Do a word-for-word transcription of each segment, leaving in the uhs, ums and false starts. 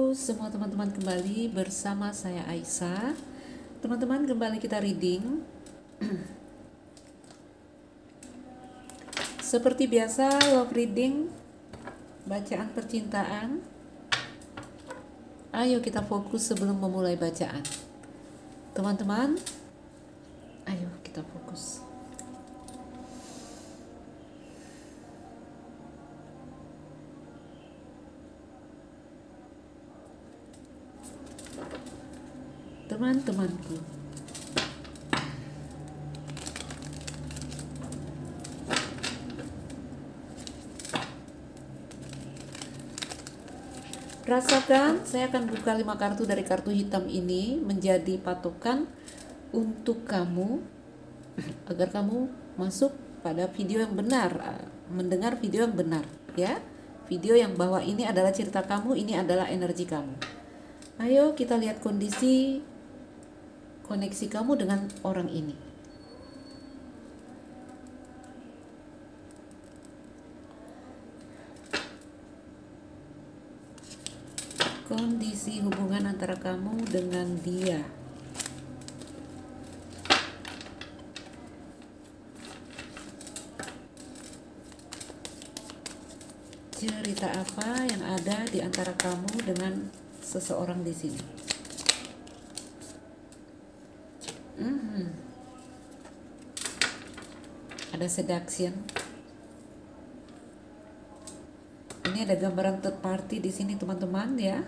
Halo semua teman-teman, kembali bersama saya Aisyah. Teman-teman, kembali kita reading. Seperti biasa, love reading, bacaan percintaan. Ayo kita fokus sebelum memulai bacaan. Teman-teman, ayo kita fokus. Teman-temanku, rasakan, saya akan buka lima kartu dari kartu hitam ini menjadi patokan untuk kamu agar kamu masuk pada video yang benar, mendengar video yang benar, ya. Video yang bahwa ini adalah cerita kamu, ini adalah energi kamu. Ayo kita lihat kondisi koneksi kamu dengan orang ini. Kondisi hubungan antara kamu dengan dia. Cerita apa yang ada di antara kamu dengan seseorang di sini? Hmm. Ada seduction. Ini ada gambaran third party di sini, teman-teman, ya.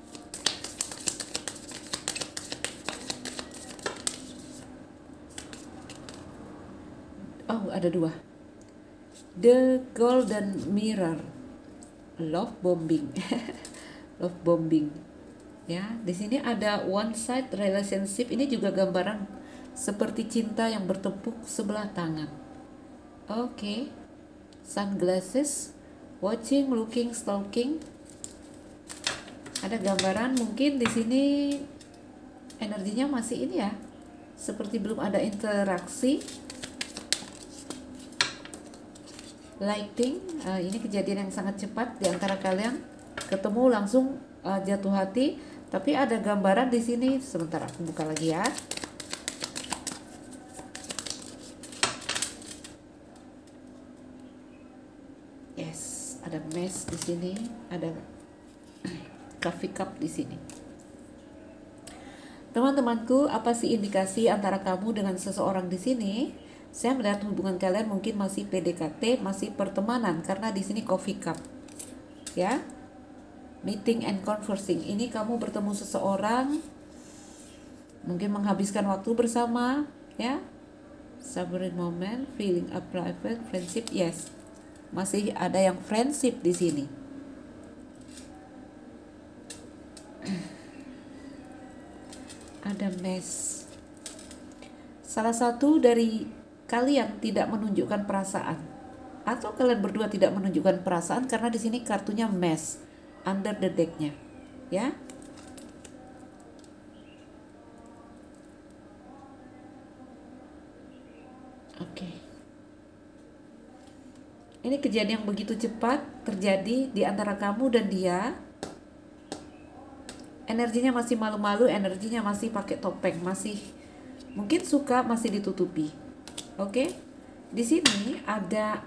Oh, ada dua. The Golden Mirror. Love bombing. Love bombing. Ya, di sini ada one side relationship. Ini juga gambaran seperti cinta yang bertepuk sebelah tangan. Oke. Okay. Sunglasses, watching, looking, stalking. Ada gambaran mungkin di sini energinya masih ini ya. Seperti belum ada interaksi. Lighting, uh, ini kejadian yang sangat cepat di antara kalian. Ketemu langsung uh, jatuh hati, tapi ada gambaran di sini. Sebentar, aku buka lagi ya. Yes, ada mess di sini, ada coffee cup di sini. Teman-temanku, apa sih indikasi antara kamu dengan seseorang di sini? Saya melihat hubungan kalian mungkin masih P D K T, masih pertemanan, karena di sini coffee cup, ya. Meeting and conversing. Ini kamu bertemu seseorang, mungkin menghabiskan waktu bersama, ya. Savoring moment, feeling a private friendship, yes. Masih ada yang friendship di sini. Ada mess. Salah satu dari kalian tidak menunjukkan perasaan, atau kalian berdua tidak menunjukkan perasaan karena di sini kartunya mess under the deck-nya, ya. Oke. Okay. Ini kejadian yang begitu cepat terjadi di antara kamu dan dia. Energinya masih malu-malu, energinya masih pakai topeng, masih mungkin suka masih ditutupi. Oke, okay? Di sini ada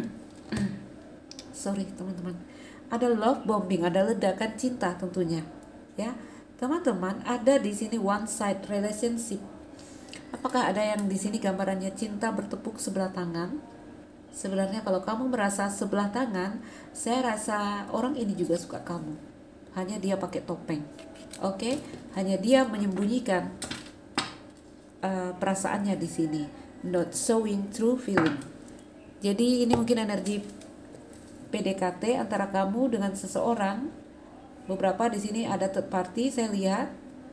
sorry teman-teman, ada love bombing, ada ledakan cinta tentunya, ya teman-teman. Ada di sini one side relationship. Apakah ada yang di sini gambarannya cinta bertepuk sebelah tangan? Sebenarnya kalau kamu merasa sebelah tangan, saya rasa orang ini juga suka kamu. Hanya dia pakai topeng, oke? Okay? Hanya dia menyembunyikan uh, perasaannya di sini. Not showing true feeling. Jadi ini mungkin energi P D K T antara kamu dengan seseorang. Beberapa di sini ada third party, saya lihat.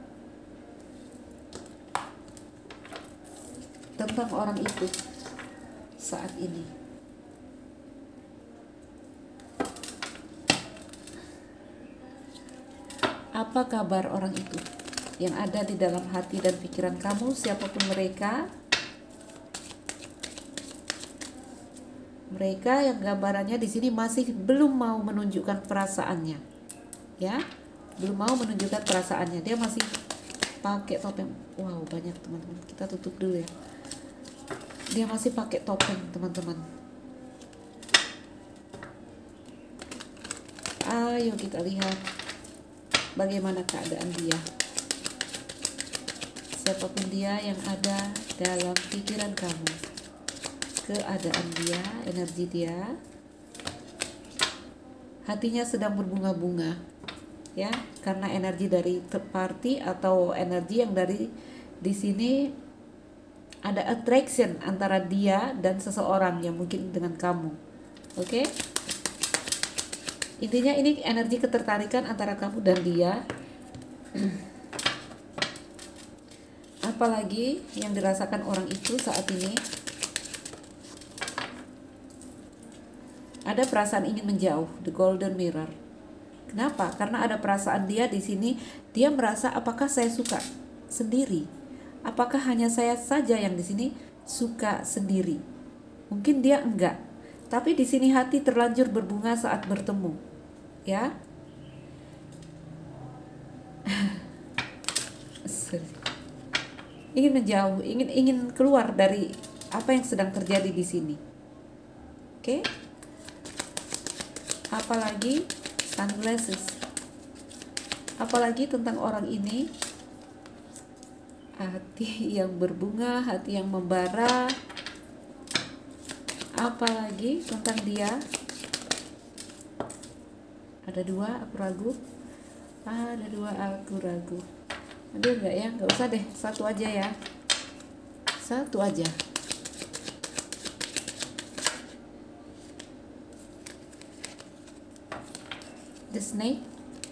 Tentang orang itu saat ini. Apa kabar orang itu yang ada di dalam hati dan pikiran kamu, siapapun mereka? Mereka yang gambarannya di sini masih belum mau menunjukkan perasaannya, ya. belum mau menunjukkan perasaannya, dia masih pakai topeng. Wow, banyak teman-teman, kita tutup dulu ya. Dia masih pakai topeng teman-teman. Ayo kita lihat bagaimana keadaan dia. Siapapun dia yang ada dalam pikiran kamu, keadaan dia, energi dia, hatinya sedang berbunga-bunga, ya, karena energi dari third party atau energi yang dari di sini ada attraction antara dia dan seseorang yang mungkin dengan kamu. Oke? Okay? Intinya ini energi ketertarikan antara kamu dan dia. Apalagi yang dirasakan orang itu saat ini? Ada perasaan ingin menjauh, the golden mirror. Kenapa? Karena ada perasaan dia di sini, dia merasa apakah saya suka sendiri? Apakah hanya saya saja yang di sini suka sendiri? Mungkin dia enggak. Tapi di sini hati terlanjur berbunga saat bertemu. Ya. Ingin menjauh, ingin ingin keluar dari apa yang sedang terjadi di sini. Oke? Okay? Apalagi sunglasses. Apalagi tentang orang ini, hati yang berbunga, hati yang membara. Apalagi tentang dia, ada dua, aku ragu. Ada dua, aku ragu. Aduh, enggak ya, enggak usah deh, satu aja ya, satu aja. The snake.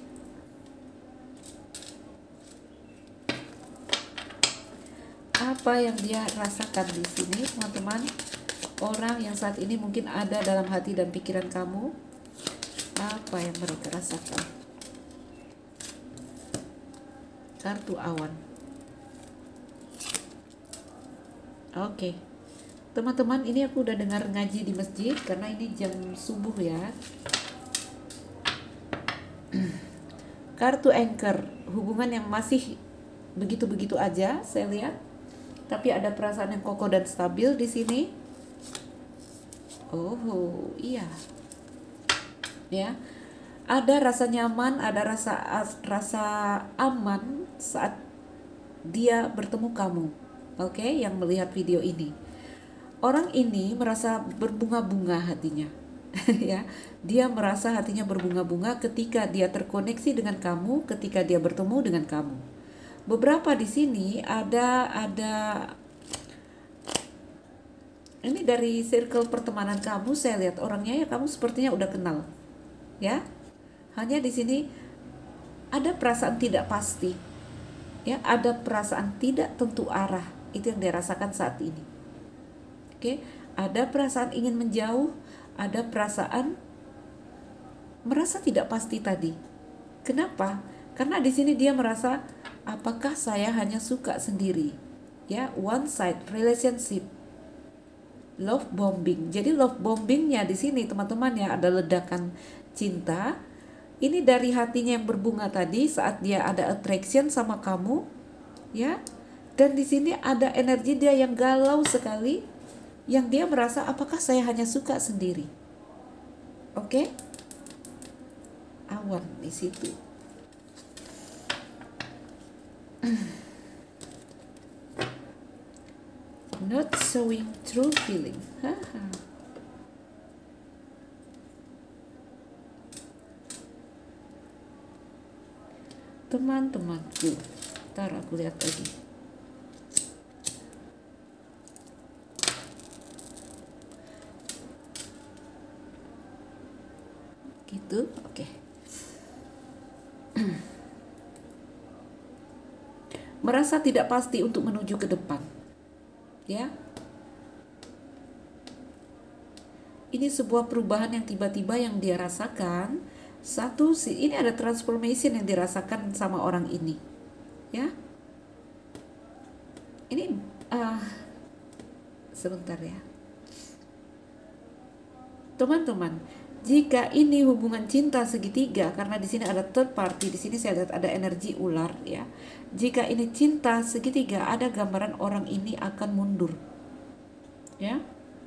Apa yang dia rasakan di sini, teman-teman? Orang yang saat ini mungkin ada dalam hati dan pikiran kamu. Apa yang mereka rasakan? Kartu awan. Oke, teman-teman, ini aku udah dengar ngaji di masjid karena ini jam subuh ya. Kartu anchor, hubungan yang masih begitu-begitu aja saya lihat, tapi ada perasaan yang kokoh dan stabil di sini. Oh iya, ya, ada rasa nyaman, ada rasa rasa aman saat dia bertemu kamu. Oke, okay? Yang melihat video ini, orang ini merasa berbunga-bunga hatinya. Ya, dia merasa hatinya berbunga-bunga ketika dia terkoneksi dengan kamu, ketika dia bertemu dengan kamu. Beberapa di sini ada ada ini dari circle pertemanan kamu, saya lihat orangnya ya kamu sepertinya udah kenal. Ya. Hanya di sini ada perasaan tidak pasti. Ya, ada perasaan tidak tentu arah. Itu yang dia rasakan saat ini. Oke, ada perasaan ingin menjauh, ada perasaan merasa tidak pasti tadi. Kenapa? Karena di sini dia merasa apakah saya hanya suka sendiri? Ya, one side relationship. Love bombing. Jadi love bombingnya di sini teman-teman ya, ada ledakan cinta. Ini dari hatinya yang berbunga tadi saat dia ada attraction sama kamu, ya. Dan di sini ada energi dia yang galau sekali, yang dia merasa apakah saya hanya suka sendiri. Oke? Awan di situ. Not showing true feeling. Haha. Teman-temanku, ntar aku lihat lagi. Gitu, oke. Okay. Merasa tidak pasti untuk menuju ke depan, ya. Ini sebuah perubahan yang tiba-tiba yang dia rasakan. Satu sih, ini ada transformation yang dirasakan sama orang ini, ya. Ini uh, sebentar ya, teman-teman. Jika ini hubungan cinta segitiga, karena di sini ada third party, di sini saya lihat ada energi ular ya. Jika ini cinta segitiga, ada gambaran orang ini akan mundur. Ya.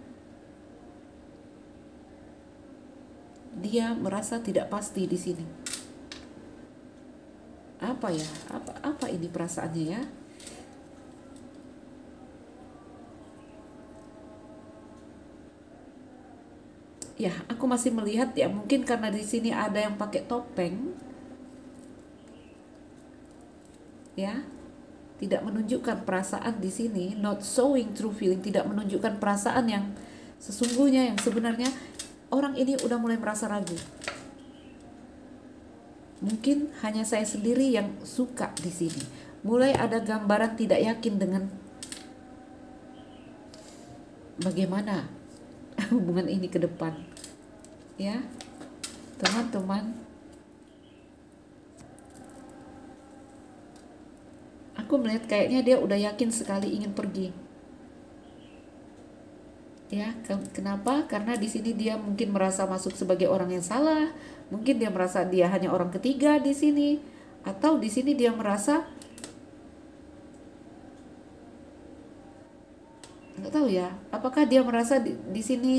Dia merasa tidak pasti di sini. Apa ya? Apa apa ini perasaannya ya? Ya, aku masih melihat ya, mungkin karena di sini ada yang pakai topeng. Ya. Tidak menunjukkan perasaan di sini, not showing true feeling, tidak menunjukkan perasaan yang sesungguhnya, yang sebenarnya orang ini udah mulai merasa ragu. Mungkin hanya saya sendiri yang suka di sini. Mulai ada gambaran tidak yakin dengan bagaimana hubungan ini ke depan. Ya, teman-teman, aku melihat kayaknya dia udah yakin sekali ingin pergi. Ya, kenapa? Karena di sini dia mungkin merasa masuk sebagai orang yang salah, mungkin dia merasa dia hanya orang ketiga di sini, atau di sini dia merasa nggak tahu ya, apakah dia merasa di, di sini.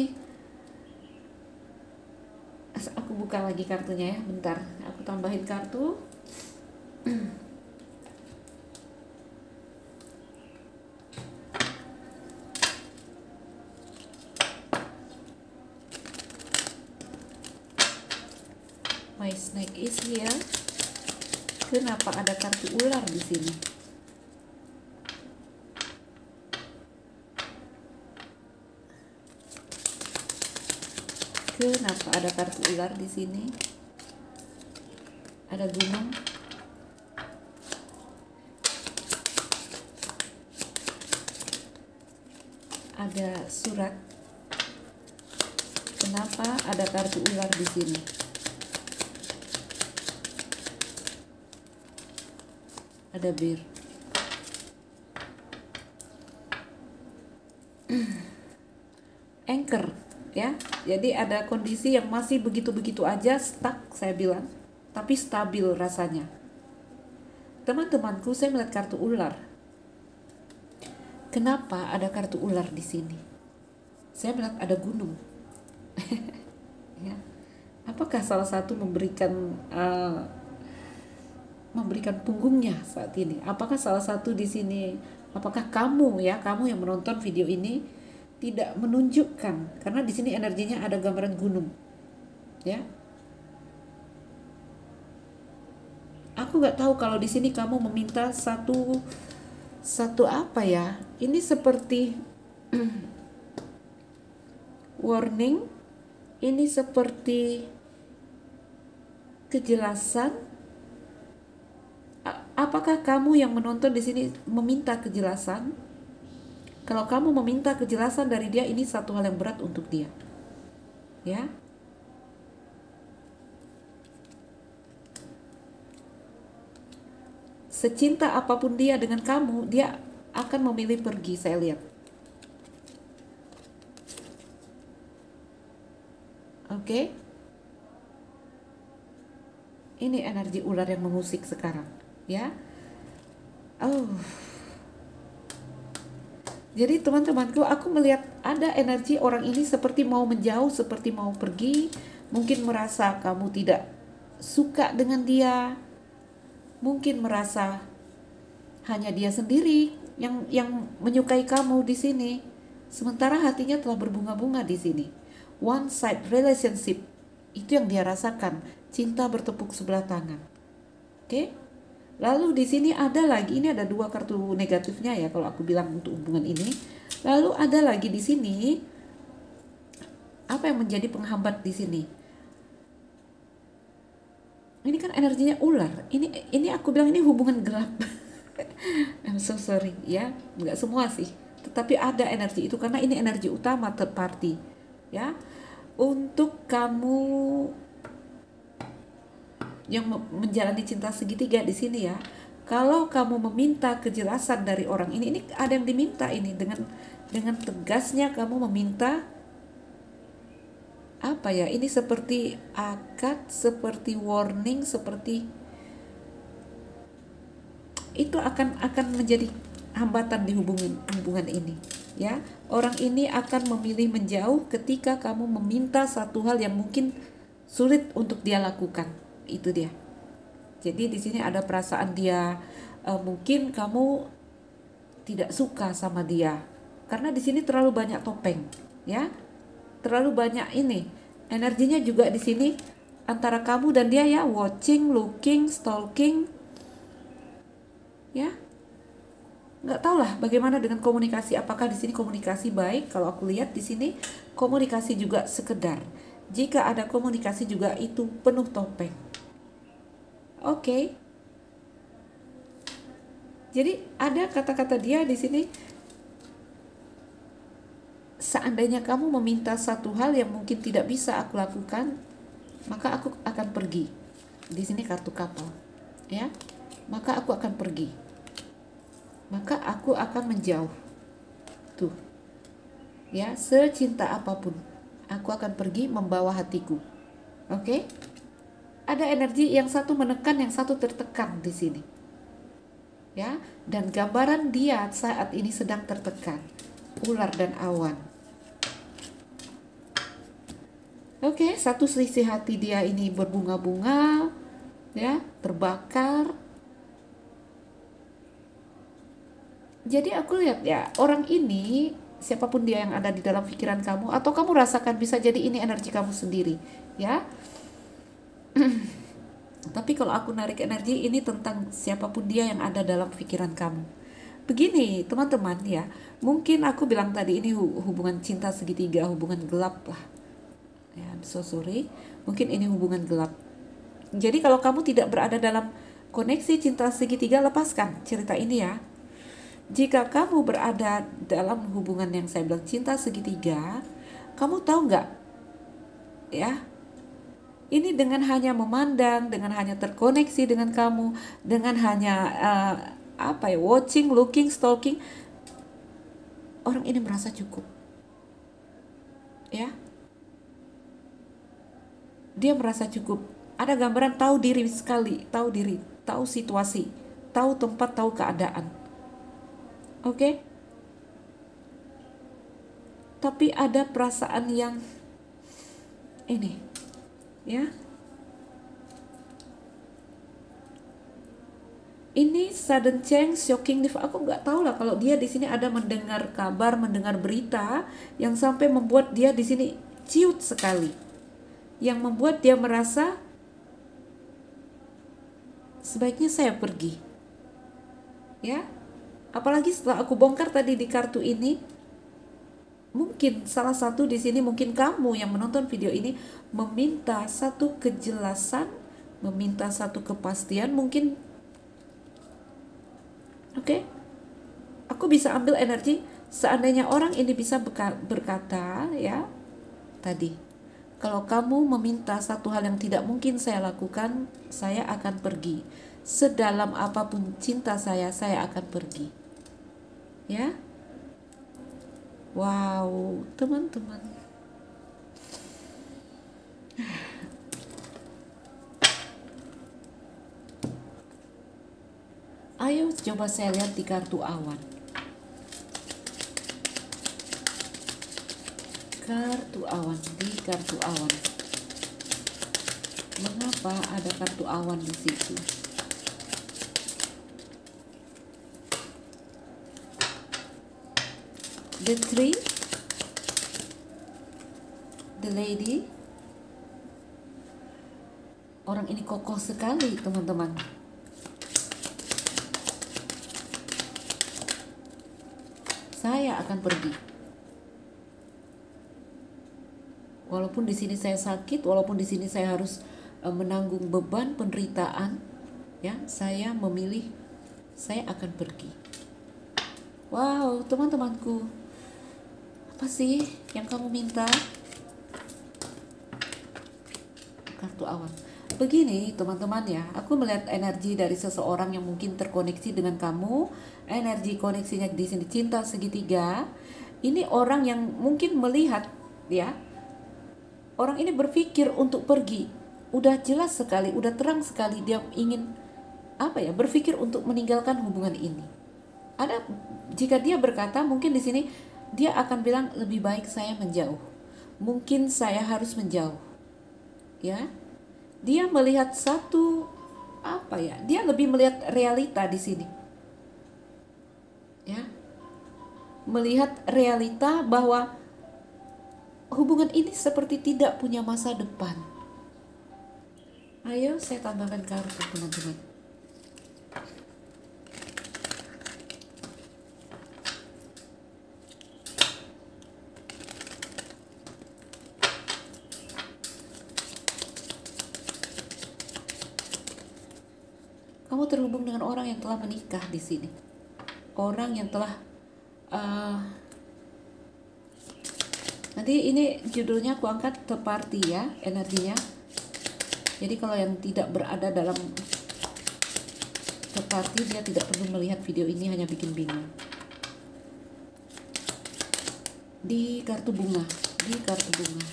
Aku buka lagi kartunya ya, bentar, aku tambahin kartu. My snake is here. Kenapa ada kartu ular di sini? Kenapa ada kartu ular di sini? Ada gunung. Ada surat. Kenapa ada kartu ular di sini? Ada bir. Anchor ya. Jadi ada kondisi yang masih begitu-begitu aja, stuck saya bilang, tapi stabil rasanya. Teman-temanku, saya melihat kartu ular. Kenapa ada kartu ular di sini? Saya melihat ada gunung. Ya. Apakah salah satu memberikan uh, memberikan punggungnya saat ini? Apakah salah satu di sini? Apakah kamu ya, kamu yang menonton video ini tidak menunjukkan, karena di sini energinya ada gambaran gunung, ya. Aku nggak tahu kalau di sini kamu meminta satu satu apa ya? Ini seperti warning, ini seperti kejelasan. Apakah kamu yang menonton di sini meminta kejelasan? Kalau kamu meminta kejelasan dari dia, ini satu hal yang berat untuk dia. Ya. Secinta apapun dia dengan kamu, dia akan memilih pergi, saya lihat. Oke. Okay? Ini energi ular yang mengusik sekarang, ya. Oh. Jadi teman-temanku, aku melihat ada energi orang ini seperti mau menjauh, seperti mau pergi. Mungkin merasa kamu tidak suka dengan dia. Mungkin merasa hanya dia sendiri yang yang menyukai kamu di sini. Sementara hatinya telah berbunga-bunga di sini. One side relationship, itu yang dia rasakan. Cinta bertepuk sebelah tangan. Oke? Okay? Lalu di sini ada lagi, ini ada dua kartu negatifnya ya kalau aku bilang untuk hubungan ini. Lalu ada lagi di sini, apa yang menjadi penghambat di sini? Ini kan energinya ular. Ini ini aku bilang ini hubungan gelap. I'm so sorry ya, nggak semua sih. Tetapi ada energi itu karena ini energi utama third party. Ya, untuk kamu yang menjalani cinta segitiga di sini ya, kalau kamu meminta kejelasan dari orang ini, ini ada yang diminta ini dengan dengan tegasnya kamu meminta apa ya, ini seperti akad, seperti warning, seperti itu akan akan menjadi hambatan di hubungan hubungan ini, ya. Orang ini akan memilih menjauh ketika kamu meminta satu hal yang mungkin sulit untuk dia lakukan. Itu dia. Jadi di sini ada perasaan dia, uh, mungkin kamu tidak suka sama dia karena di sini terlalu banyak topeng, ya. Terlalu banyak ini. Energinya juga di sini antara kamu dan dia, ya, watching, looking, stalking, ya. Nggak tahu lah bagaimana dengan komunikasi. Apakah di sini komunikasi baik? Kalau aku lihat di sini komunikasi juga sekedar. Jika ada komunikasi juga itu penuh topeng. Oke. Okay. Jadi ada kata-kata dia di sini. Seandainya kamu meminta satu hal yang mungkin tidak bisa aku lakukan, maka aku akan pergi. Di sini kartu kapal, ya. Maka aku akan pergi. Maka aku akan menjauh. Tuh. Ya, secinta apapun, aku akan pergi membawa hatiku. Oke? Okay? Ada energi yang satu menekan, yang satu tertekan di sini. Ya, dan gambaran dia saat ini sedang tertekan. Ular dan awan. Oke, okay, satu selisih hati dia ini berbunga-bunga, ya, terbakar. Jadi aku lihat, ya, orang ini, siapapun dia yang ada di dalam pikiran kamu, atau kamu rasakan, bisa jadi ini energi kamu sendiri, ya. Tapi kalau aku narik energi ini tentang siapapun dia yang ada dalam pikiran kamu. Begini teman-teman, ya, mungkin aku bilang tadi ini hubungan cinta segitiga, hubungan gelap lah, ya, I'm so sorry, mungkin ini hubungan gelap. Jadi kalau kamu tidak berada dalam koneksi cinta segitiga, lepaskan cerita ini, ya. Jika kamu berada dalam hubungan yang saya bilang cinta segitiga, kamu tahu nggak, ya, ini dengan hanya memandang, dengan hanya terkoneksi dengan kamu, dengan hanya uh, apa ya, watching, looking, stalking, orang ini merasa cukup, ya. Dia merasa cukup. Ada gambaran tahu diri sekali, tahu diri, tahu situasi, tahu tempat, tahu keadaan. Oke, okay? Tapi ada perasaan yang ini, ya. Ini sudden change, shocking. Aku nggak tahu lah kalau dia di sini ada mendengar kabar, mendengar berita yang sampai membuat dia di sini ciut sekali, yang membuat dia merasa sebaiknya saya pergi, ya. Apalagi setelah aku bongkar tadi di kartu ini, mungkin salah satu di sini, mungkin kamu yang menonton video ini meminta satu kejelasan, meminta satu kepastian, mungkin. Oke, okay? Aku bisa ambil energi seandainya orang ini bisa berkata, ya, tadi, kalau kamu meminta satu hal yang tidak mungkin saya lakukan, saya akan pergi. Sedalam apapun cinta saya, saya akan pergi. Ya, wow, teman-teman. Ayo coba saya lihat di kartu awan. Kartu awan, di kartu awan. Mengapa ada kartu awan di situ? The tree, the lady. Orang ini kokoh sekali, teman-teman. Saya akan pergi. Walaupun di sini saya sakit, walaupun di sini saya harus uh, menanggung beban penderitaan, ya, saya memilih saya akan pergi. Wow, teman-temanku. Apa sih yang kamu minta? Kartu awan. Begini teman-teman, ya, aku melihat energi dari seseorang yang mungkin terkoneksi dengan kamu. Energi koneksinya di sini cinta segitiga. Ini orang yang mungkin melihat, ya, Orang ini berpikir untuk pergi. Udah jelas sekali, udah terang sekali dia ingin apa ya, berpikir untuk meninggalkan hubungan ini. Ada, jika dia berkata, mungkin di sini dia akan bilang lebih baik saya menjauh. Mungkin saya harus menjauh. Ya. Dia melihat satu apa ya? Dia lebih melihat realita di sini. Ya. Melihat realita bahwa hubungan ini seperti tidak punya masa depan. Ayo saya tambahkan kartu teman-teman. Kamu terhubung dengan orang yang telah menikah di sini. Orang yang telah uh, nanti ini judulnya aku angkat third party ya, energinya. Jadi kalau yang tidak berada dalam third party, dia tidak perlu melihat video ini, hanya bikin bingung. Di kartu bunga, di kartu bunga.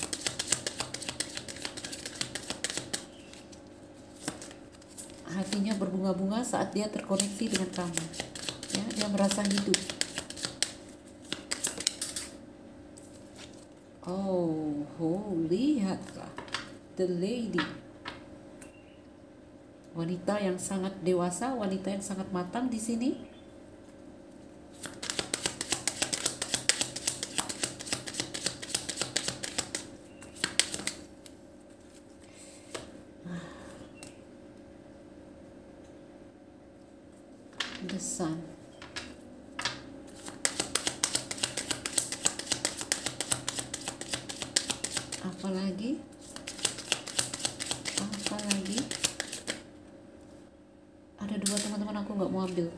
Hatinya berbunga-bunga saat dia terkoneksi dengan kamu. Ya, dia merasa hidup. Oh, oh, lihatlah, the lady. Wanita yang sangat dewasa, wanita yang sangat matang di sini. The sun. Apalagi? Apalagi? Ada dua teman-teman, aku nggak mau ambil.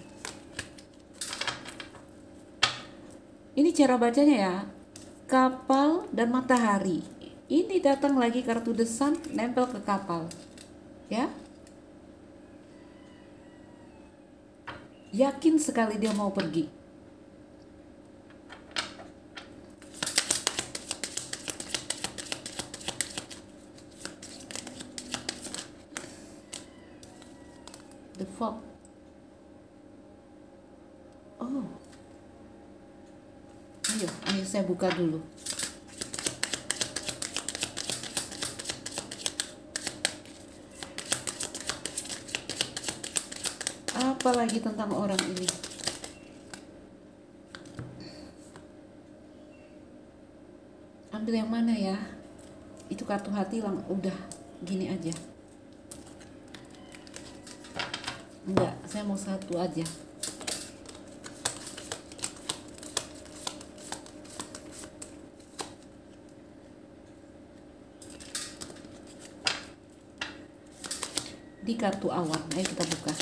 Ini cara bacanya ya, kapal dan matahari. Ini datang lagi kartu the sun, nempel ke kapal, ya. Yakin sekali dia mau pergi. The fog. Oh. Ayo, ayo saya buka dulu. Apalagi tentang orang ini? Ambil yang mana ya? Itu kartu hati lang udah gini aja. Enggak, saya mau satu aja. Di kartu awan, ayo kita buka.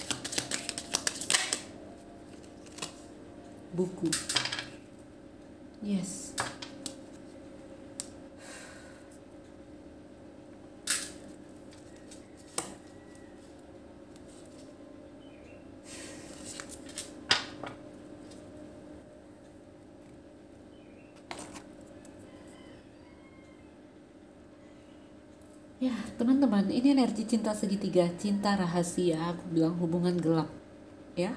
Buku. Yes. Ya, teman-teman, ini energi cinta segitiga, cinta rahasia, aku bilang hubungan gelap, ya.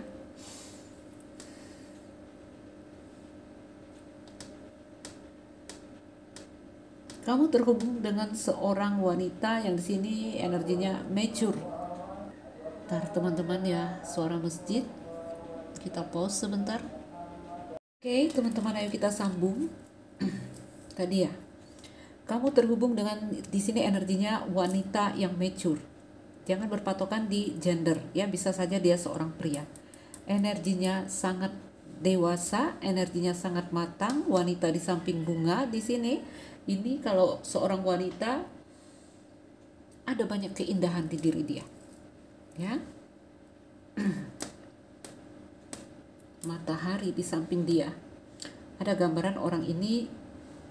Kamu terhubung dengan seorang wanita yang di sini energinya mature. Ntar teman-teman ya, suara masjid. Kita pause sebentar. Oke, teman-teman, ayo kita sambung. Tadi ya. Kamu terhubung dengan di sini energinya wanita yang mature. Jangan berpatokan di gender, ya, bisa saja dia seorang pria. Energinya sangat dewasa, energinya sangat matang, wanita di samping bunga di sini. Ini kalau seorang wanita ada banyak keindahan di diri dia. Ya. Matahari di samping dia. Ada gambaran orang ini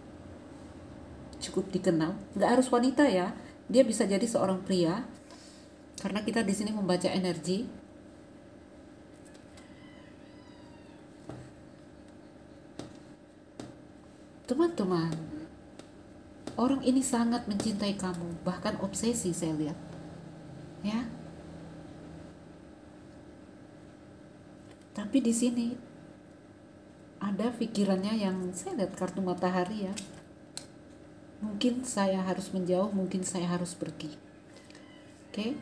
cukup dikenal, nggak harus wanita ya, dia bisa jadi seorang pria, karena kita di sini membaca energi. Teman-teman, Orang ini sangat mencintai kamu, bahkan obsesi saya lihat. Ya. Tapi di sini ada pikirannya yang saya lihat kartu matahari ya. Mungkin saya harus menjauh, mungkin saya harus pergi. Oke. Okay?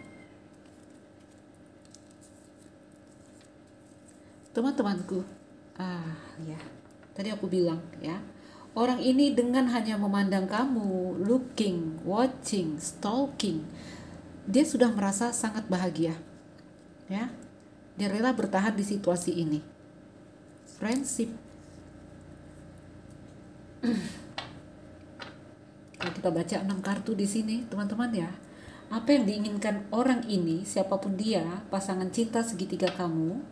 Teman-temanku, ah ya, tadi aku bilang ya, orang ini dengan hanya memandang kamu, looking, watching, stalking, dia sudah merasa sangat bahagia, ya. Dia rela bertahan di situasi ini. Friendship. Kalau kita baca enam kartu di sini, teman-teman ya, apa yang diinginkan orang ini, siapapun dia, pasangan cinta segitiga kamu,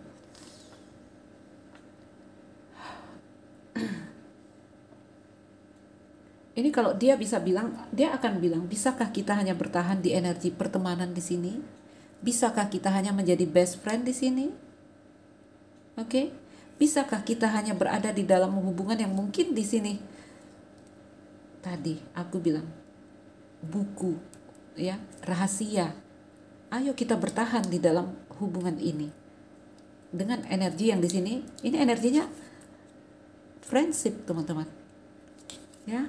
ini kalau dia bisa bilang, dia akan bilang, bisakah kita hanya bertahan di energi pertemanan di sini? Bisakah kita hanya menjadi best friend di sini? Oke? Okay? Bisakah kita hanya berada di dalam hubungan yang mungkin di sini? Tadi aku bilang, buku, ya, rahasia. Ayo kita bertahan di dalam hubungan ini. Dengan energi yang di sini, ini energinya friendship, teman-teman. Ya.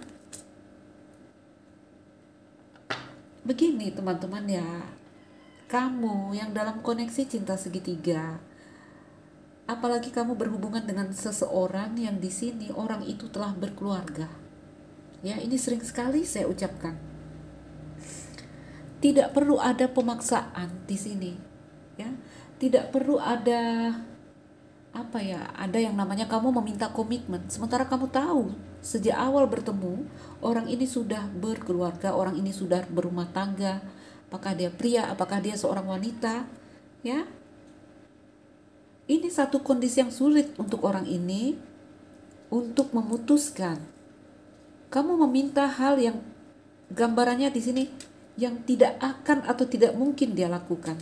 Begini teman-teman ya, kamu yang dalam koneksi cinta segitiga, apalagi kamu berhubungan dengan seseorang yang di sini orang itu telah berkeluarga. Ya, ini sering sekali saya ucapkan. Tidak perlu ada pemaksaan di sini, ya. Tidak perlu ada apa ya, ada yang namanya kamu meminta komitmen, sementara kamu tahu sejak awal bertemu orang ini sudah berkeluarga, orang ini sudah berumah tangga, apakah dia pria, apakah dia seorang wanita, ya. Ini satu kondisi yang sulit untuk orang ini untuk memutuskan. Kamu meminta hal yang gambarannya di sini yang tidak akan atau tidak mungkin dia lakukan.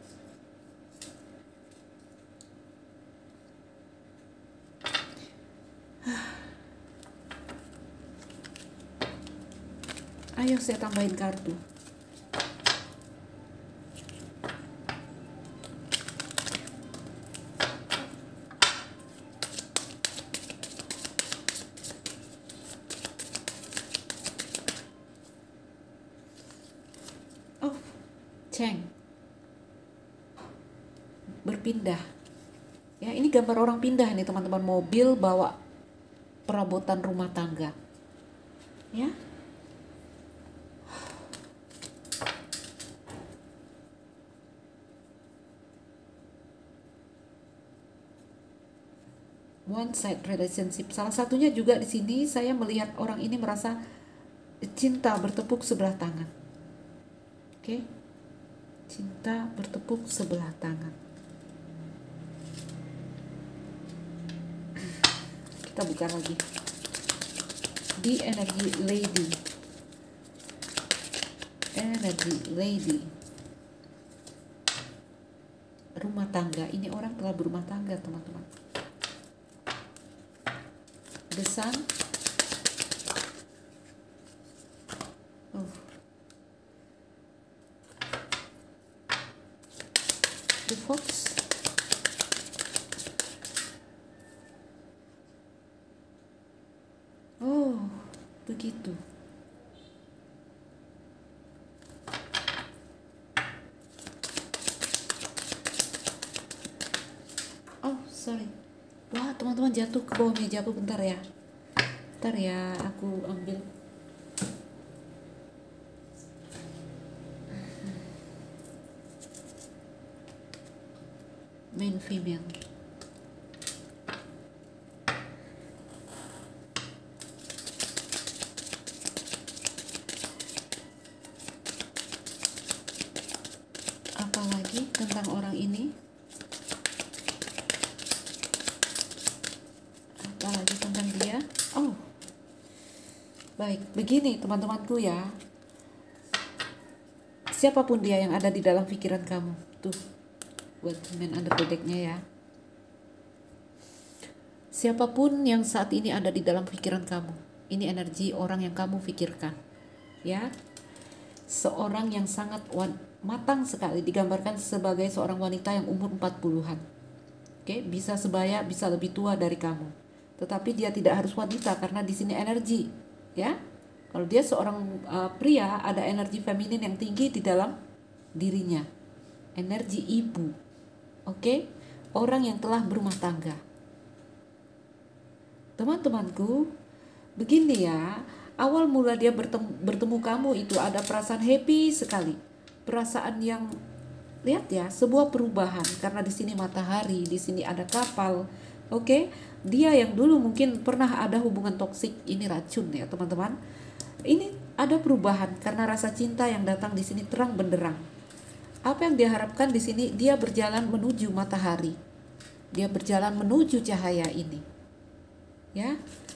Ayo saya tambahin kartu. Oh, Cheng. Berpindah. Ya, ini gambar orang pindah nih teman-teman, mobil bawa perabotan rumah tangga. Ya. One side relationship. Salah satunya juga di sini saya melihat orang ini merasa cinta bertepuk sebelah tangan. Oke. Okay? Cinta bertepuk sebelah tangan. Kita buka lagi. Di energi lady. Energi lady. Rumah tangga. Ini orang telah berumah tangga, teman-teman. The Sun. Oh. The Fox. Oh, begitu. Oh, sorry. Wah, teman-teman jatuh ke bawah meja aku, bentar ya. Bentar ya, aku ambil. Main female. Apalagi tentang orang ini? Apalagi tentang dia? Oh, baik, begini teman-temanku ya. Siapapun dia yang ada di dalam pikiran kamu, tuh, buat main under the deck-nya ya. Siapapun yang saat ini ada di dalam pikiran kamu, ini energi orang yang kamu pikirkan. ya. Seorang yang sangat matang sekali, digambarkan sebagai seorang wanita yang umur empat puluhan. Oke, bisa sebaya, bisa lebih tua dari kamu. Tetapi dia tidak harus wanita karena di sini energi, ya. Kalau dia seorang uh, pria, ada energi feminin yang tinggi di dalam dirinya. Energi ibu. Oke, orang yang telah berumah tangga. Teman-temanku, begini ya. Awal mula dia bertemu, bertemu kamu itu ada perasaan happy sekali. Perasaan yang, lihat ya, sebuah perubahan karena di sini matahari, di sini ada kapal. Oke, dia yang dulu mungkin pernah ada hubungan toksik, ini racun ya teman-teman. Ini ada perubahan karena rasa cinta yang datang di sini terang benderang. Apa yang dia harapkan di sini, dia berjalan menuju matahari. Dia berjalan menuju cahaya ini. Ya.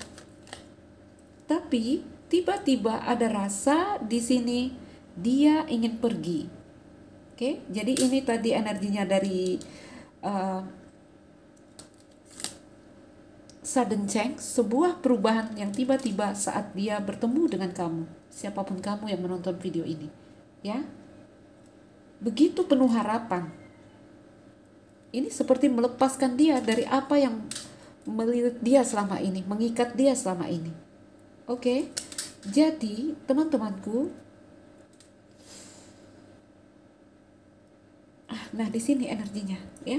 Tapi tiba-tiba ada rasa di sini dia ingin pergi. Oke, jadi ini tadi energinya dari uh, sudden change, sebuah perubahan yang tiba-tiba saat dia bertemu dengan kamu, siapapun kamu yang menonton video ini, ya. Begitu penuh harapan. Ini seperti melepaskan dia dari apa yang melilit dia selama ini, mengikat dia selama ini. Oke, jadi teman-temanku, nah di sini energinya, ya,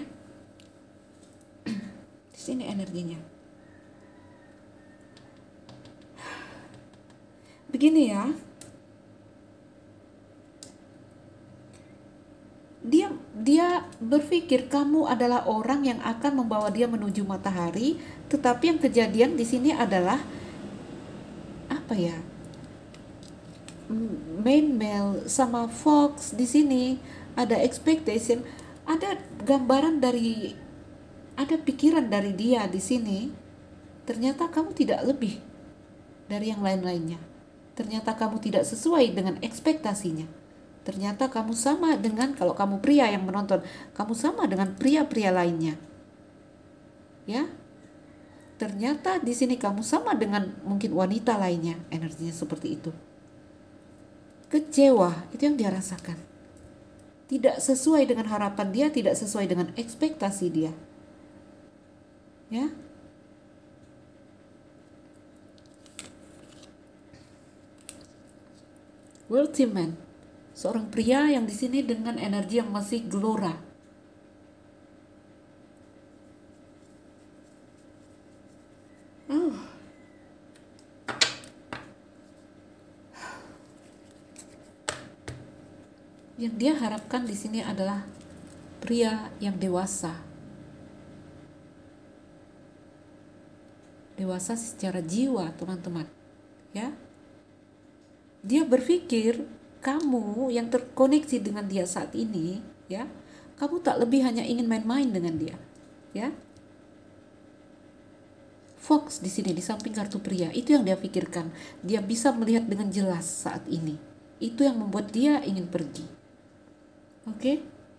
di sini energinya. Begini ya, dia dia berpikir kamu adalah orang yang akan membawa dia menuju matahari, tetapi yang kejadian di sini adalah apa ya, main male sama fox di sini ada expectation, ada gambaran dari, ada pikiran dari dia di sini. Ternyata kamu tidak lebih dari yang lain-lainnya. Ternyata kamu tidak sesuai dengan ekspektasinya. Ternyata kamu sama dengan, kalau kamu pria yang menonton, kamu sama dengan pria-pria lainnya. Ya. Ternyata di sini kamu sama dengan mungkin wanita lainnya, energinya seperti itu. Kecewa, itu yang dia rasakan. Tidak sesuai dengan harapan dia, tidak sesuai dengan ekspektasi dia. Ya. Wealthy man, seorang pria yang di sini dengan energi yang masih gelora. Oh. Yang dia harapkan di sini adalah pria yang dewasa. Dewasa secara jiwa, teman-teman. Ya. Dia berpikir kamu yang terkoneksi dengan dia saat ini, ya, kamu tak lebih hanya ingin main-main dengan dia, ya. Fox di sini di samping kartu pria, itu yang dia pikirkan. Dia bisa melihat dengan jelas saat ini. Itu yang membuat dia ingin pergi. Oke? Okay?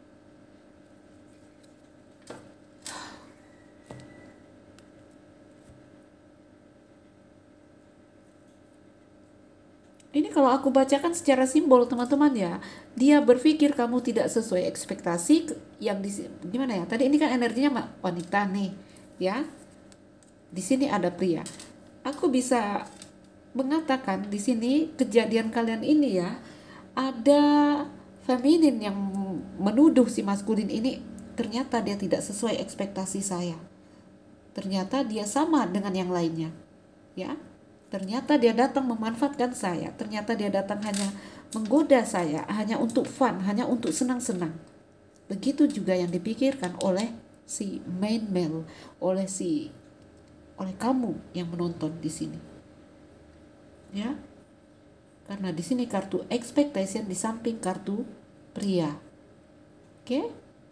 Ini kalau aku bacakan secara simbol teman-teman ya, dia berpikir kamu tidak sesuai ekspektasi yang di gimana ya? Tadi ini kan energinya wanita nih, ya. Di sini ada pria. Aku bisa mengatakan di sini kejadian kalian ini ya, ada feminin yang menuduh si maskulin ini, ternyata dia tidak sesuai ekspektasi saya. Ternyata dia sama dengan yang lainnya, ya. Ternyata dia datang memanfaatkan saya. Ternyata dia datang hanya menggoda saya, hanya untuk fun, hanya untuk senang-senang. Begitu juga yang dipikirkan oleh si main male, oleh si oleh kamu yang menonton di sini. Ya. Karena di sini kartu expectation di samping kartu pria. Oke? Okay?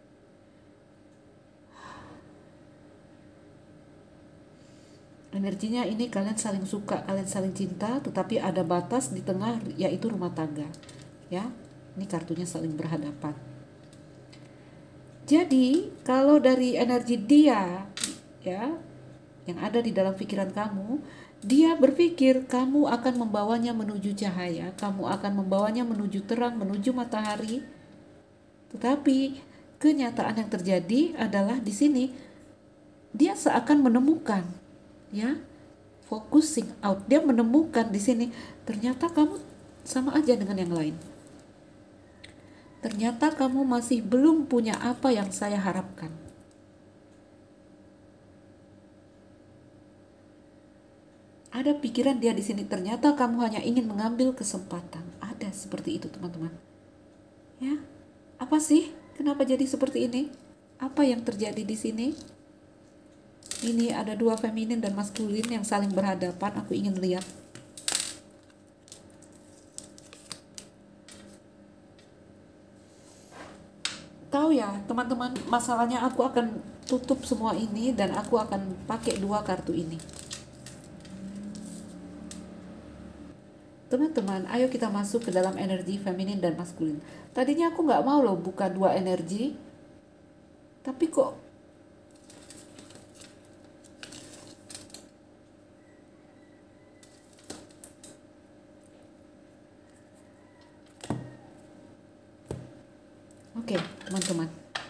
Energinya ini kalian saling suka, kalian saling cinta, tetapi ada batas di tengah, yaitu rumah tangga. Ya, ini kartunya saling berhadapan. Jadi, kalau dari energi dia, ya, yang ada di dalam pikiran kamu, Dia berpikir kamu akan membawanya menuju cahaya, kamu akan membawanya menuju terang, menuju matahari. Tetapi kenyataan yang terjadi adalah di sini dia seakan menemukan, ya, focusing out. Dia menemukan di sini ternyata kamu sama aja dengan yang lain. Ternyata kamu masih belum punya apa yang saya harapkan. Ada pikiran dia di sini, ternyata kamu hanya ingin mengambil kesempatan. Ada seperti itu, teman-teman. Ya, apa sih? Kenapa jadi seperti ini? Apa yang terjadi di sini? Ini ada dua feminin dan maskulin yang saling berhadapan. Aku ingin lihat. Tahu ya, teman-teman, masalahnya aku akan tutup semua ini dan aku akan pakai dua kartu ini. Teman-teman, ayo kita masuk ke dalam energi feminin dan maskulin. Tadinya aku nggak mau loh buka dua energi, tapi kok oke, teman-teman.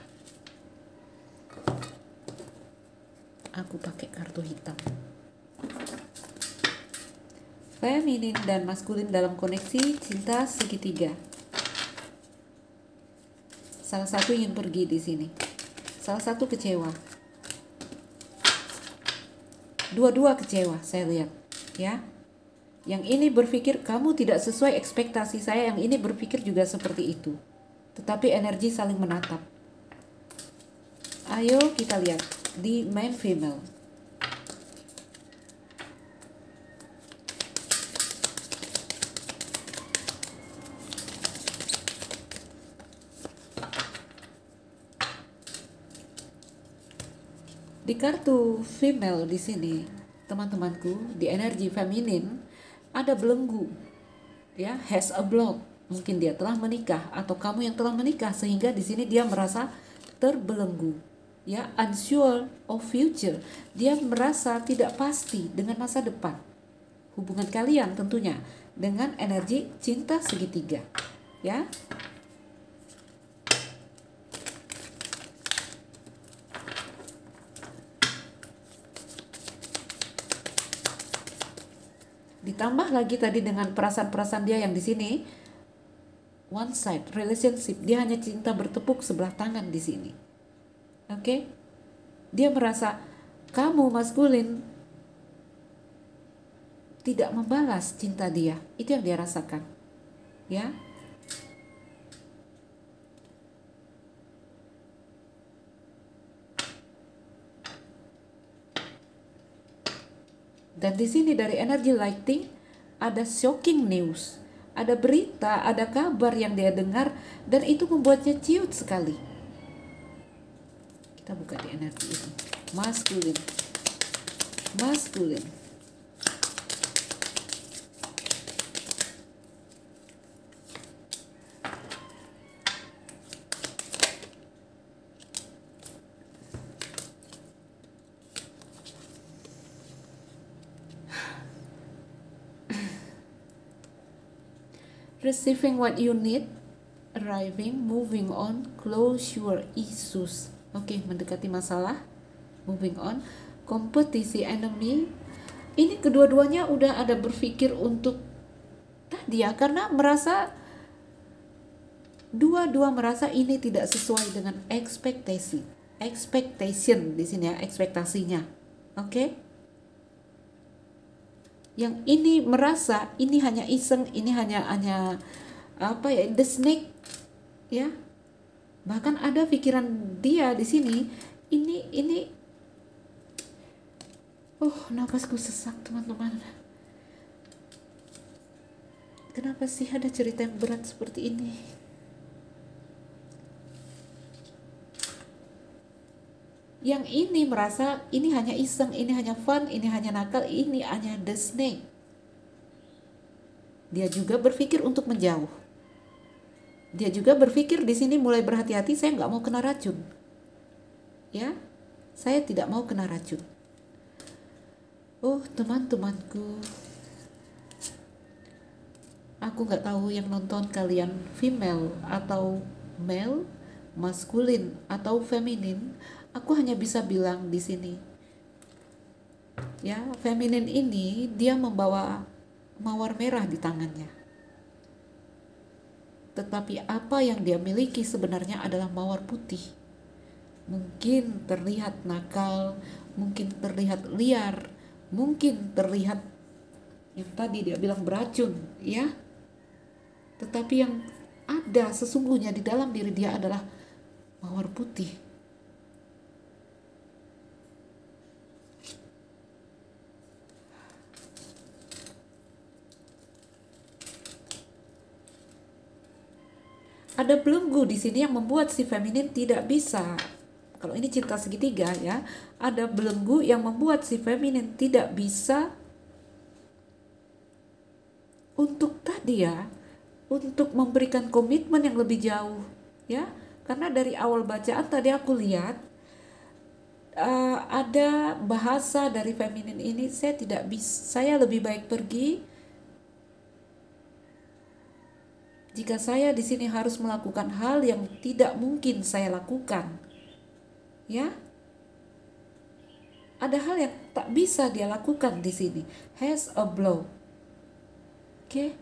Aku pakai kartu hitam. Feminin dan maskulin dalam koneksi cinta segitiga. Salah satu ingin pergi di sini. Salah satu kecewa. Dua-dua kecewa, saya lihat, ya. Yang ini berpikir kamu tidak sesuai ekspektasi saya, yang ini berpikir juga seperti itu. Tetapi energi saling menatap. Ayo kita lihat di main female. Di kartu female di sini, teman-temanku, di energi feminin ada belenggu, ya, has a block. Mungkin dia telah menikah atau kamu yang telah menikah sehingga di sini dia merasa terbelenggu, ya, unsure of future. Dia merasa tidak pasti dengan masa depan. Hubungan kalian tentunya dengan energi cinta segitiga, ya. Ditambah lagi tadi dengan perasaan-perasaan dia yang di sini one side relationship, dia hanya cinta bertepuk sebelah tangan di sini. Oke? Okay? Dia merasa kamu maskulin tidak membalas cinta dia. Itu yang dia rasakan. Ya. Dan di sini dari energi lighting ada shocking news, ada berita, ada kabar yang dia dengar dan itu membuatnya ciut sekali. Kita buka di energi ini. Maskulin. Maskulin. Receiving what you need, arriving, moving on, closure issues. Oke, okay, mendekati masalah, moving on, kompetisi, enemy. Ini kedua-duanya udah ada berpikir untuk tadi ya, karena merasa dua-dua merasa ini tidak sesuai dengan ekspektasi, expectation di sini ya, ekspektasinya. Oke? Okay? Yang ini merasa ini hanya iseng, ini hanya hanya apa ya, the snake, ya. Bahkan ada pikiran dia di sini, ini ini oh, napasku sesak, teman-teman. Kenapa sih ada cerita yang berat seperti ini? Yang ini merasa ini hanya iseng, ini hanya fun, ini hanya nakal, ini hanya the snake. Dia juga berpikir untuk menjauh. Dia juga berpikir di sini mulai berhati-hati, saya nggak mau kena racun. Ya, saya tidak mau kena racun. Oh teman-temanku, aku nggak tahu yang nonton kalian female atau male, maskulin atau feminin. Aku hanya bisa bilang di sini, ya, feminin ini dia membawa mawar merah di tangannya. Tetapi apa yang dia miliki sebenarnya adalah mawar putih. Mungkin terlihat nakal, mungkin terlihat liar, mungkin terlihat yang tadi dia bilang beracun, ya. Tetapi yang ada sesungguhnya di dalam diri dia adalah mawar putih. Ada belenggu di sini yang membuat si feminin tidak bisa. Kalau ini cinta segitiga, ya, ada belenggu yang membuat si feminin tidak bisa untuk tadi, ya, untuk memberikan komitmen yang lebih jauh, ya. Karena dari awal bacaan tadi aku lihat uh, ada bahasa dari feminin ini, saya tidak bisa, saya lebih baik pergi. Jika saya di sini harus melakukan hal yang tidak mungkin saya lakukan, ya, ada hal yang tak bisa dia lakukan di sini. Has a blow, oke? Okay?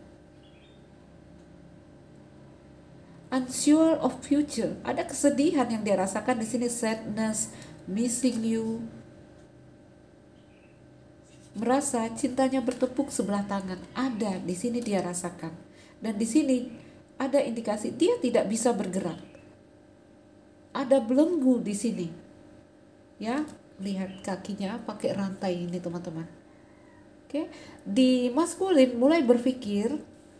Unsure of future, ada kesedihan yang dia rasakan di sini, sadness, missing you, merasa cintanya bertepuk sebelah tangan, ada di sini dia rasakan. Dan di sini ada indikasi dia tidak bisa bergerak. Ada belenggu di sini. Ya, lihat kakinya pakai rantai ini, teman-teman. Oke, di maskulin mulai berpikir,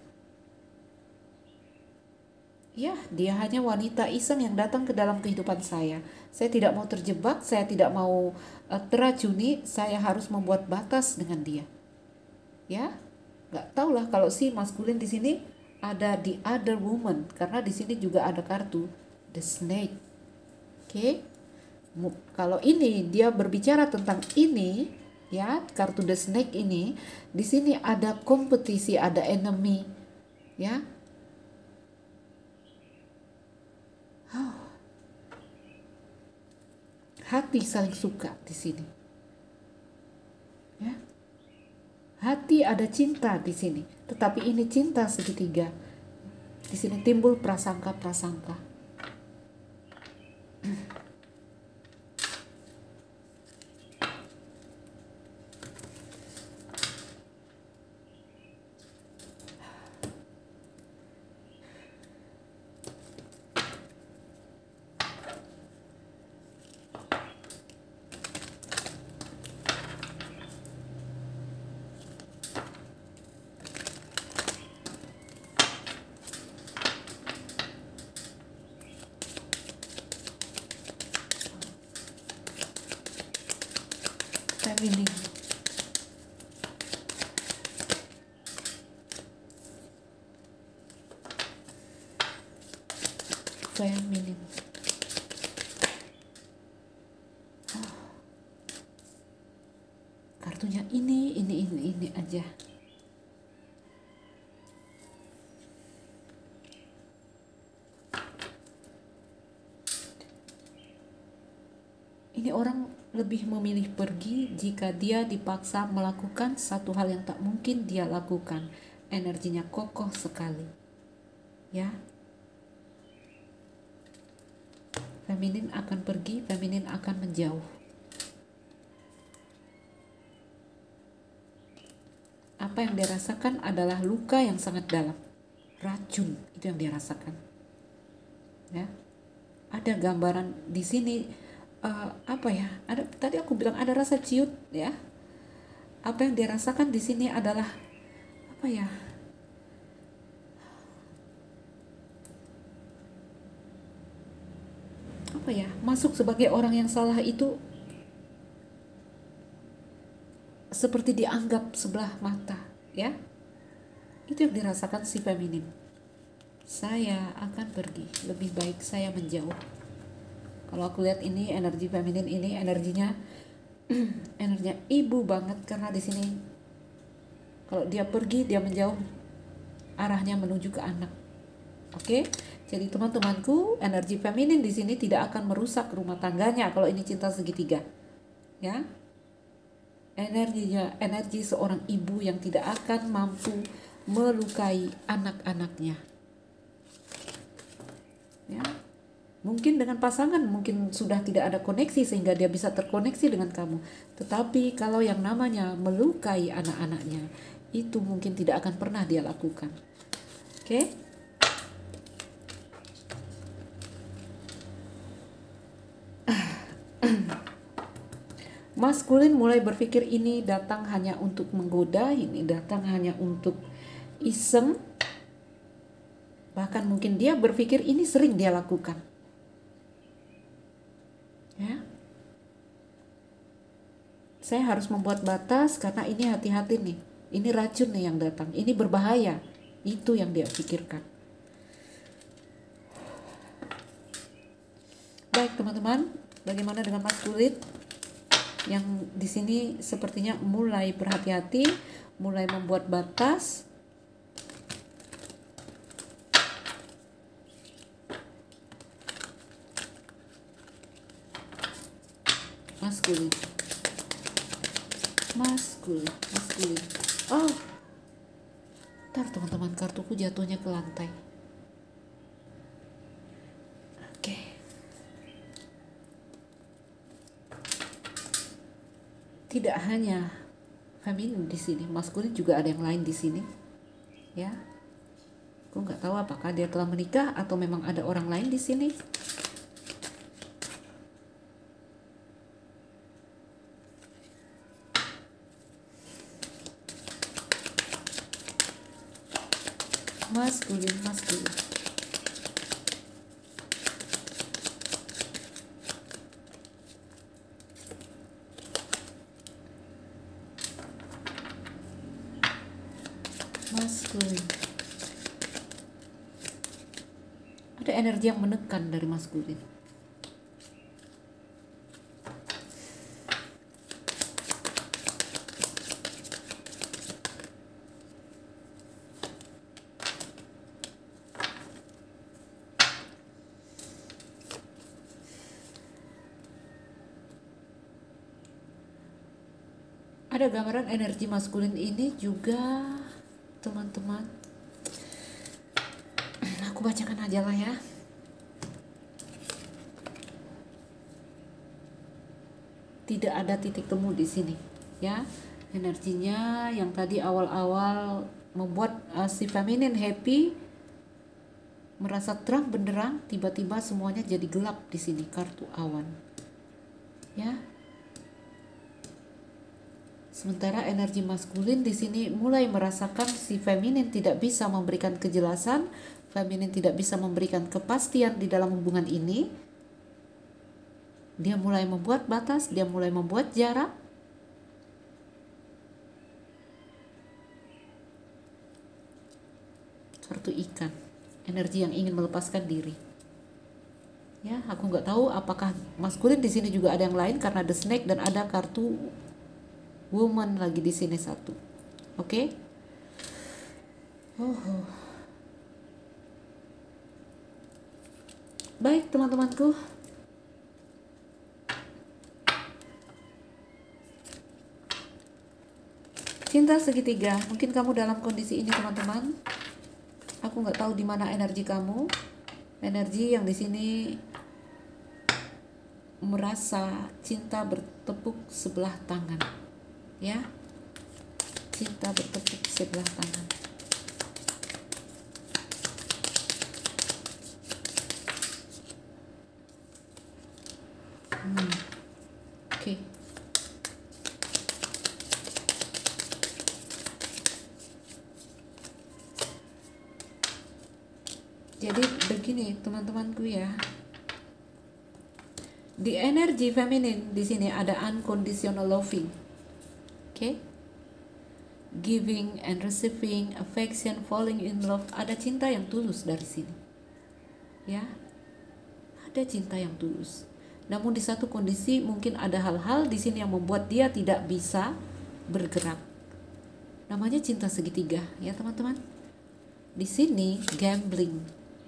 ya, dia hanya wanita iseng yang datang ke dalam kehidupan saya. Saya tidak mau terjebak, saya tidak mau uh, teracuni, saya harus membuat batas dengan dia. Ya, nggak tahulah kalau si maskulin di sini ada the other woman, karena di sini juga ada kartu the snake. Oke, okay? Kalau ini dia berbicara tentang ini, ya, kartu the snake ini, di sini ada kompetisi, ada enemy, ya. Oh. Hati saling suka di sini, ya. Hati ada cinta di sini, tetapi ini cinta segitiga. Di sini timbul prasangka-prasangka. Feminin. Feminin. Oh. Kartunya ini, ini, ini, ini aja. Ini orang lebih memilih pergi jika dia dipaksa melakukan satu hal yang tak mungkin dia lakukan. Energinya kokoh sekali, ya. Feminin akan pergi, feminin akan menjauh. Apa yang dia rasakan adalah luka yang sangat dalam, racun, itu yang dia rasakan, ya. Ada gambaran di sini. Uh, apa ya? Ada tadi aku bilang ada rasa ciut, ya. Apa yang dia rasakan di sini adalah apa ya? Apa ya? Masuk sebagai orang yang salah itu seperti dianggap sebelah mata, ya. Itu yang dirasakan si feminin. Saya akan pergi, lebih baik saya menjauh. Kalau aku lihat ini energi feminin ini energinya energinya ibu banget, karena di sini kalau dia pergi, dia menjauh, arahnya menuju ke anak. Oke, jadi teman-temanku, energi feminin di sini tidak akan merusak rumah tangganya kalau ini cinta segitiga, ya. Energinya, energi seorang ibu yang tidak akan mampu melukai anak-anaknya, ya. Mungkin dengan pasangan mungkin sudah tidak ada koneksi sehingga dia bisa terkoneksi dengan kamu. Tetapi kalau yang namanya melukai anak-anaknya, itu mungkin tidak akan pernah dia lakukan. Oke? Maskulin mulai berpikir ini datang hanya untuk menggoda, ini datang hanya untuk iseng. Bahkan mungkin dia berpikir ini sering dia lakukan. Ya, saya harus membuat batas karena ini hati-hati nih, ini racun nih yang datang, ini berbahaya, itu yang dia pikirkan. Baik teman-teman, bagaimana dengan maskulin yang di sini sepertinya mulai berhati-hati, mulai membuat batas. Maskulin, maskulin, maskulin. Oh, ntar teman-teman, kartuku jatuhnya ke lantai. Oke. Tidak hanya feminin di sini, maskulin juga ada yang lain di sini, ya. Aku nggak tahu apakah dia telah menikah atau memang ada orang lain di sini. Maskulin, maskulin. Maskulin. Ada energi yang menekan dari maskulin. Ada gambaran energi maskulin ini juga, teman-teman. Aku bacakan aja lah ya. Tidak ada titik temu di sini, ya. Energinya yang tadi awal-awal membuat uh, si feminin happy, merasa terang benderang, tiba-tiba semuanya jadi gelap di sini, kartu awan. Ya. Sementara energi maskulin di sini mulai merasakan si feminin tidak bisa memberikan kejelasan, feminin tidak bisa memberikan kepastian di dalam hubungan ini. Dia mulai membuat batas, dia mulai membuat jarak. Kartu ikan, energi yang ingin melepaskan diri. Ya, aku nggak tahu apakah maskulin di sini juga ada yang lain karena the snake dan ada kartu woman lagi di sini satu. Oke? Okay? Oh. Baik, teman-temanku. Cinta segitiga. Mungkin kamu dalam kondisi ini, teman-teman. Aku nggak tahu di mana energi kamu. Energi yang di sini merasa cinta bertepuk sebelah tangan. Ya, cinta bertepuk sebelah tangan. Hmm. Oke. Okay. Jadi begini teman-temanku ya. Di energi feminin di sini ada unconditional loving. Oke, okay? Giving and receiving, affection, falling in love. Ada cinta yang tulus dari sini. Ya, ada cinta yang tulus. Namun di satu kondisi mungkin ada hal-hal di sini yang membuat dia tidak bisa bergerak. Namanya cinta segitiga, ya teman-teman. Di sini gambling.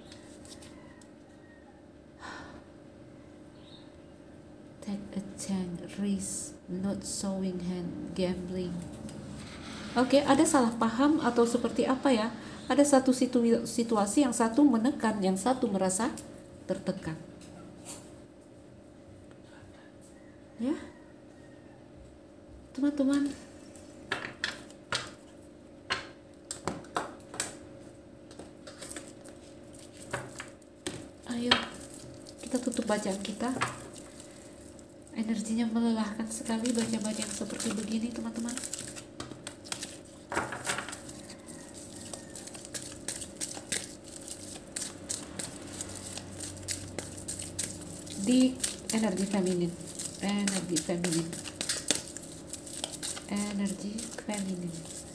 Take a chance, risk, not showing hand, gambling. Oke, ada salah paham atau seperti apa ya? Ada satu situ- situasi yang satu menekan, yang satu merasa tertekan. Ya, teman-teman. Ayo, kita tutup bacaan kita. Energinya melelahkan sekali baca-baca yang seperti begini, teman-teman. Di energi feminin, energi feminin, energi feminin.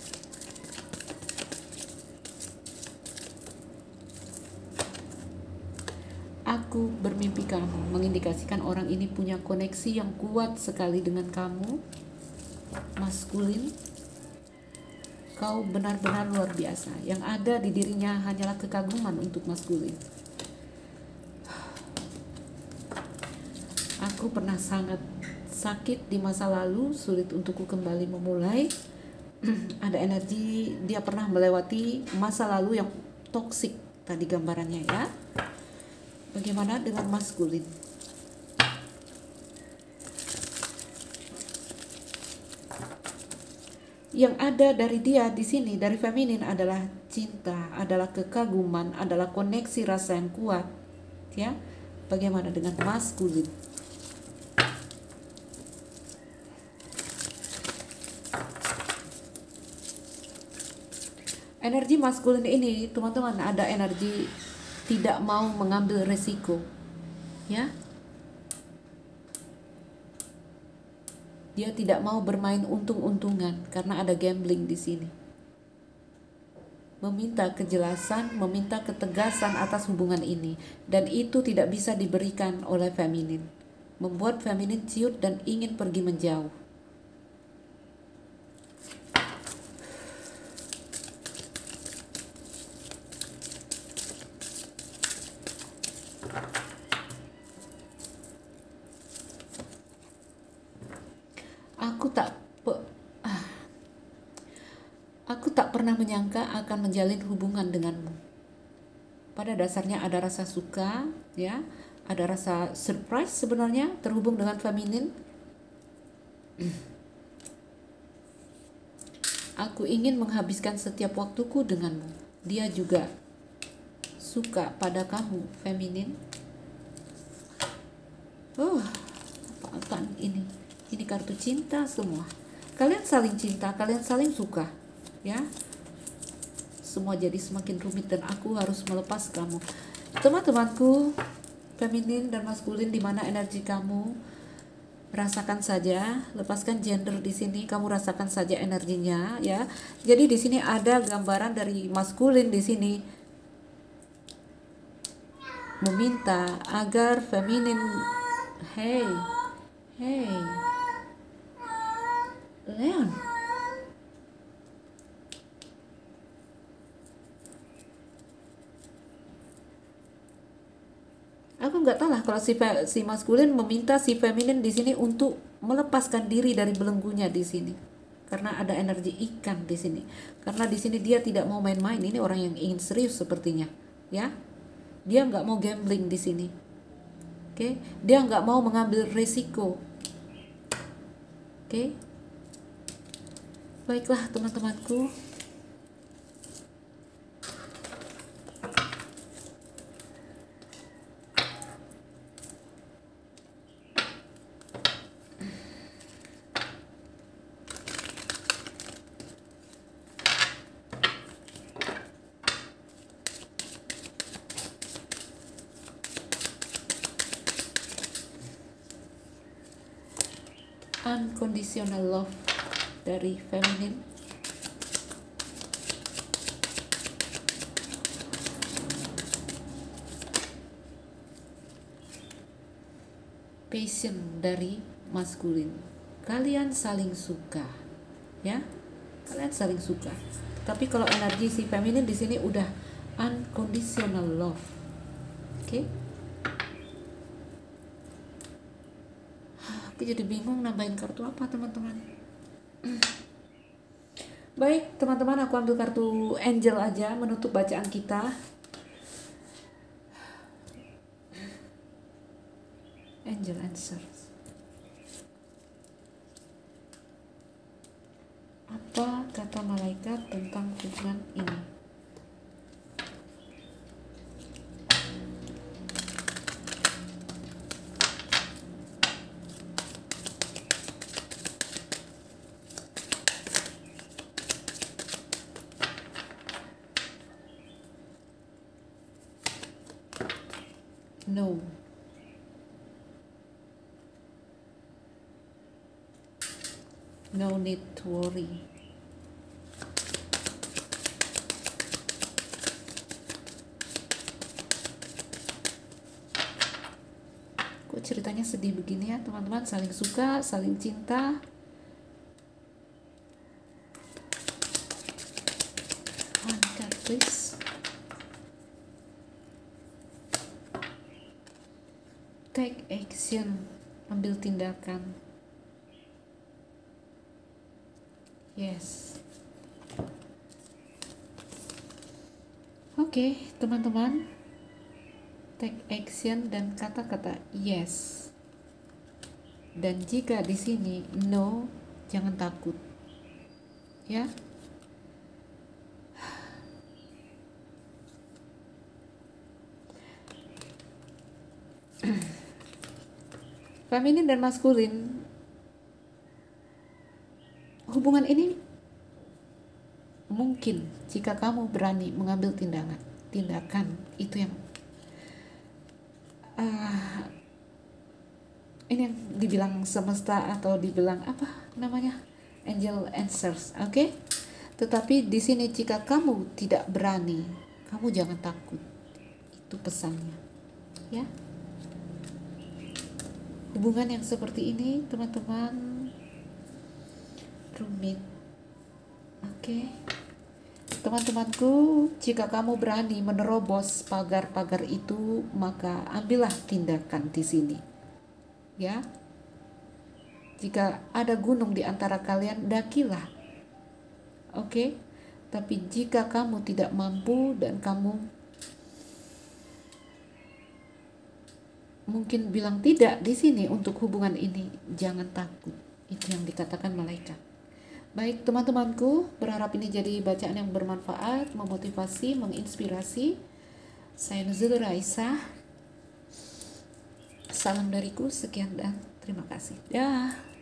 Aku bermimpi kamu, mengindikasikan orang ini punya koneksi yang kuat sekali dengan kamu, maskulin. Kau benar-benar luar biasa. Yang ada di dirinya hanyalah kekaguman untuk maskulin. Aku pernah sangat sakit di masa lalu, sulit untukku kembali memulai. Ada energi dia pernah melewati masa lalu yang toksik tadi gambarannya ya. Bagaimana dengan maskulin? Yang ada dari dia di sini, dari feminin adalah cinta, adalah kekaguman, adalah koneksi rasa yang kuat, ya. Bagaimana dengan maskulin? Energi maskulin ini, teman-teman, ada energi tidak mau mengambil resiko, ya. Dia tidak mau bermain untung-untungan karena ada gambling di sini. Meminta kejelasan, meminta ketegasan atas hubungan ini, dan itu tidak bisa diberikan oleh feminin. Membuat feminin ciut dan ingin pergi menjauh. Aku tak pe, ah, aku tak pernah menyangka akan menjalin hubungan denganmu. Pada dasarnya ada rasa suka, ya, ada rasa surprise sebenarnya terhubung dengan feminin. Aku ingin menghabiskan setiap waktuku denganmu. Dia juga suka pada kamu, feminin. Oh, apaan ini? Ini kartu cinta semua. Kalian saling cinta, kalian saling suka, ya. Semua jadi semakin rumit dan aku harus melepas kamu. Teman-temanku, feminin dan maskulin, di mana energi kamu, rasakan saja. Lepaskan gender di sini, kamu rasakan saja energinya, ya. Jadi di sini ada gambaran dari maskulin di sini meminta agar feminin, hey, hey. Leon, aku nggak tahu lah kalau si si maskulin meminta si feminin di sini untuk melepaskan diri dari belenggunya di sini, karena ada energi ikan di sini. Karena di sini dia tidak mau main-main. Ini orang yang ingin serius sepertinya, ya. Dia nggak mau gambling di sini, oke? Okay? Dia nggak mau mengambil resiko, oke? Okay? Baiklah teman-temanku, unconditional love dari feminin. passion dari maskulin. Kalian saling suka, ya. Kalian saling suka. Tapi kalau energi si feminin di sini udah unconditional love. Oke? Okay? Aku jadi bingung nambahin kartu apa, teman-teman. Baik, teman-teman, aku ambil kartu angel aja menutup bacaan kita. Angel answers. Apa kata malaikat tentang hubungan ini? No. No need to worry. Kok ceritanya sedih begini ya, teman-teman? Saling suka, saling cinta. One card, please. Take action, ambil tindakan. Yes. Oke, okay, teman-teman. Take action dan kata-kata yes. Dan jika di sini no, jangan takut. Ya. Feminin dan maskulin, hubungan ini mungkin jika kamu berani mengambil tindakan, tindakan itu yang uh, ini yang dibilang semesta atau dibilang apa namanya, angel answers, oke? Okay? Tetapi di sini jika kamu tidak berani, kamu jangan takut. Itu pesannya, ya. Hubungan yang seperti ini, teman-teman, rumit. Oke. Okay. Teman-temanku, jika kamu berani menerobos pagar-pagar itu, maka ambillah tindakan di sini. Ya. Jika ada gunung di antara kalian, dakilah. Oke. Okay? Tapi jika kamu tidak mampu dan kamu mungkin bilang tidak di sini untuk hubungan ini, jangan takut. Itu yang dikatakan malaikat. Baik, teman-temanku, berharap ini jadi bacaan yang bermanfaat, memotivasi, menginspirasi. Saya Nuzul Raisa. Salam dariku, sekian dan terima kasih. Dah.